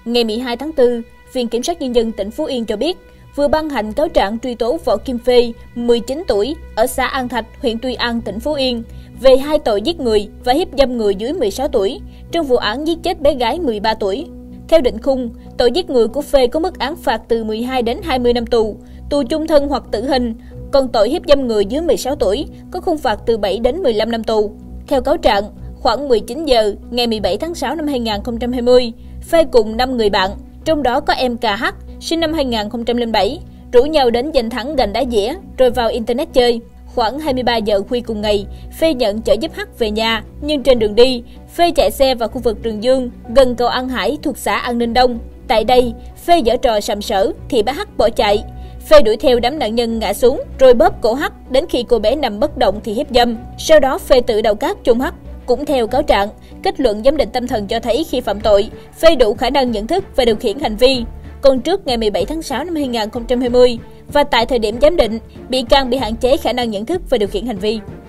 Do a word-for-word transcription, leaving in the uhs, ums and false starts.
Ngày mười hai tháng tư, Viện Kiểm sát Nhân dân tỉnh Phú Yên cho biết, vừa ban hành cáo trạng truy tố Võ Kim Phê, mười chín tuổi, ở xã An Thạch, huyện Tuy An, tỉnh Phú Yên, về hai tội giết người và hiếp dâm người dưới mười sáu tuổi, trong vụ án giết chết bé gái mười ba tuổi. Theo định khung, tội giết người của Phê có mức án phạt từ mười hai đến hai mươi năm tù, tù chung thân hoặc tử hình, còn tội hiếp dâm người dưới mười sáu tuổi có khung phạt từ bảy đến mười lăm năm tù. Theo cáo trạng, khoảng mười chín giờ ngày mười bảy tháng sáu năm hai nghìn không trăm hai mươi, Phê cùng năm người bạn, trong đó có em ca hát, sinh năm hai nghìn không trăm lẻ bảy, rủ nhau đến danh thắng gành đá dĩa rồi vào internet chơi. Khoảng hai mươi ba giờ khuya cùng ngày, Phê nhận chở giúp H về nhà, nhưng trên đường đi, Phê chạy xe vào khu vực Trường Dương, gần cầu An Hải thuộc xã An Ninh Đông. Tại đây, Phê giở trò sàm sỡ thì bà H bỏ chạy. Phê đuổi theo đám nạn nhân ngã xuống rồi bóp cổ H đến khi cô bé nằm bất động thì hiếp dâm. Sau đó Phê tự đầu cát chôn H. Cũng theo cáo trạng, kết luận giám định tâm thần cho thấy khi phạm tội, Phê đủ khả năng nhận thức và điều khiển hành vi. Còn trước ngày mười bảy tháng sáu năm hai nghìn không trăm hai mươi và tại thời điểm giám định, bị can bị hạn chế khả năng nhận thức và điều khiển hành vi.